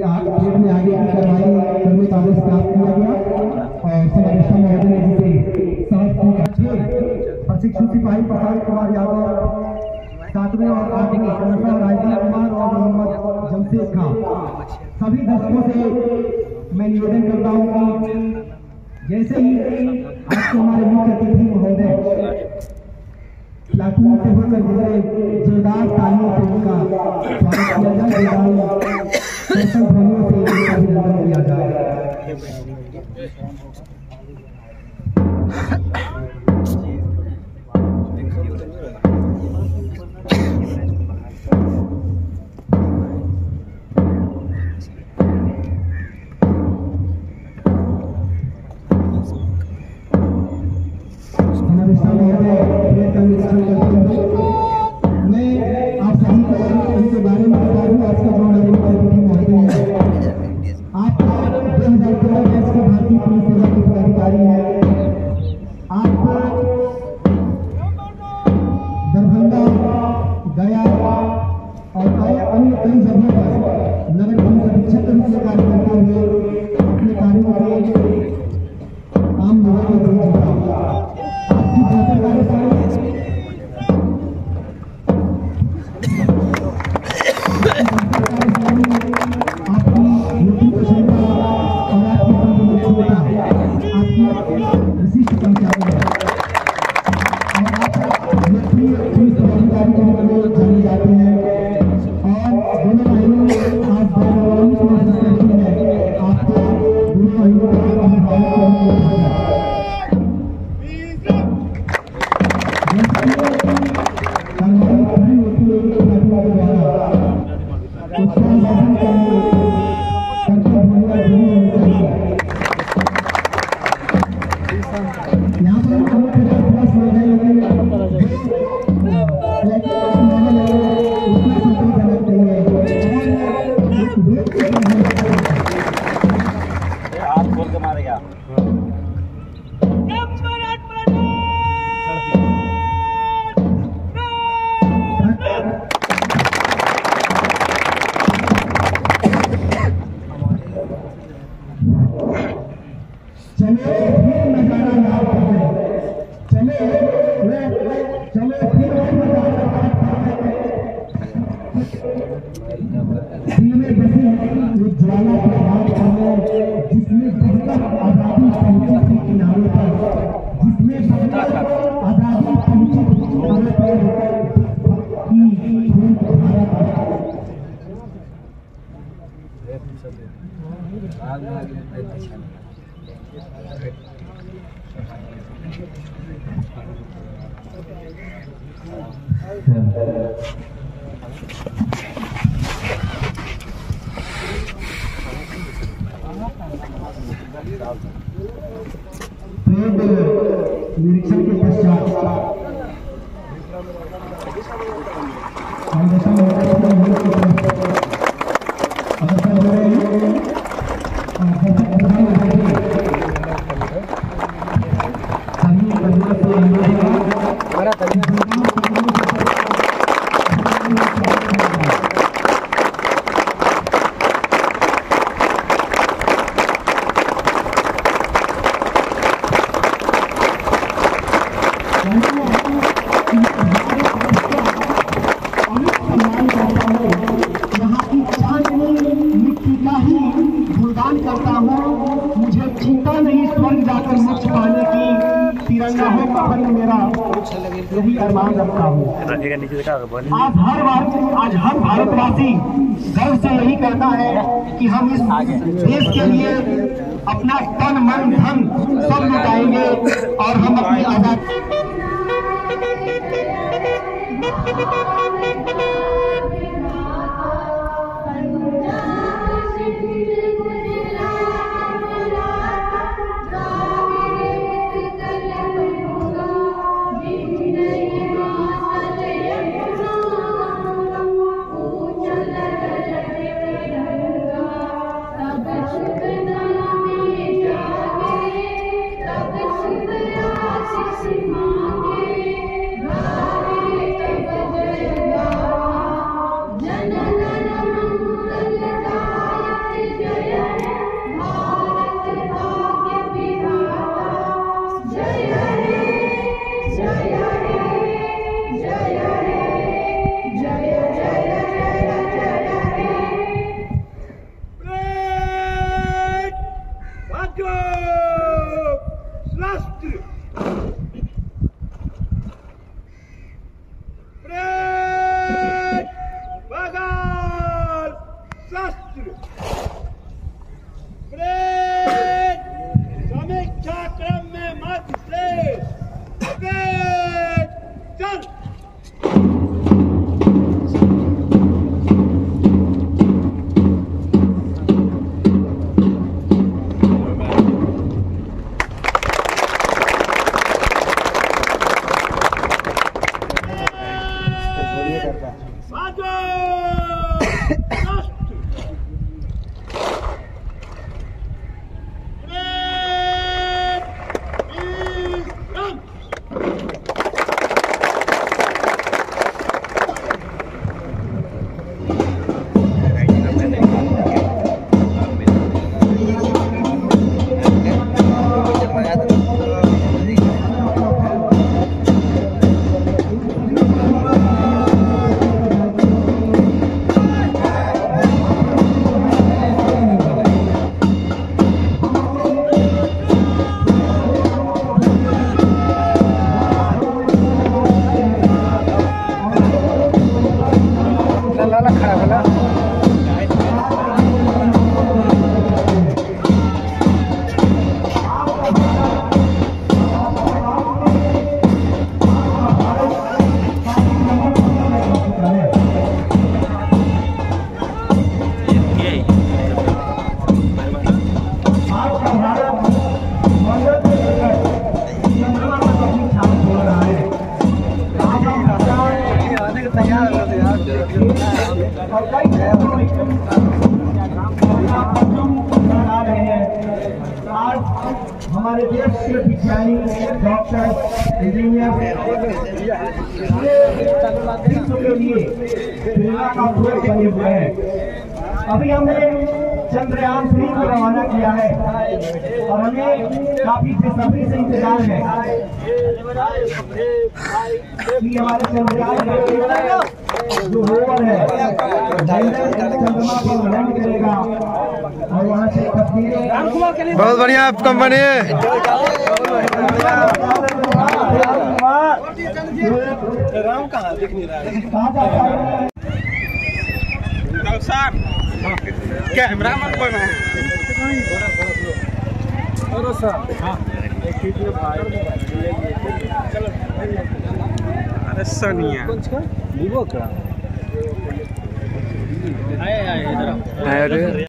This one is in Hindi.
खेल में आगे की कार्रवाई करने का आदेश प्राप्त किया गया और समादेष्टा महोदय ने जिसे 7 प्रशिक्षु सिपाही प्रशांत कुमार यादव 7वें और 8वें और राजेंद्र कुमार और मोहम्मद जमशेद खान सभी दर्शकों से मैं निवेदन करता हूं कि जैसे ही आज के हमारे मुख्य अतिथि महोदय प्लाटून से होकर गुजरे जोरदार तालियों से उनका स्वागत किया जाए, जोरदार दर्शक ध्वनियों से उनका अभिनंदन किया जाए। निरीक्षण के पश्चात आज हर भारतवासी गर्व से यही कहता है कि हम इस देश के लिए अपना तन मन धन सब लुटाएंगे और हम अपनी आजादी हमारे देश के विज्ञानी, डॉक्टर, इंजीनियर विश्व के लिए प्रेरणा का स्रोत बने हुए हैं। अभी हमने चंद्रयान 3 को रवाना किया है और हमें काफी बेसब्री से इंतजार है कि हमारे चंद्रयान जो रोवर है चंद्रमा पर लैंड करेगा और वहाँ से तस्वीरें। बहुत बढ़िया कंपनी है। राम कहाँ दिख नहीं रहा है? कैमरा मत बना है। अरे सनिया वीवो का आए इधर।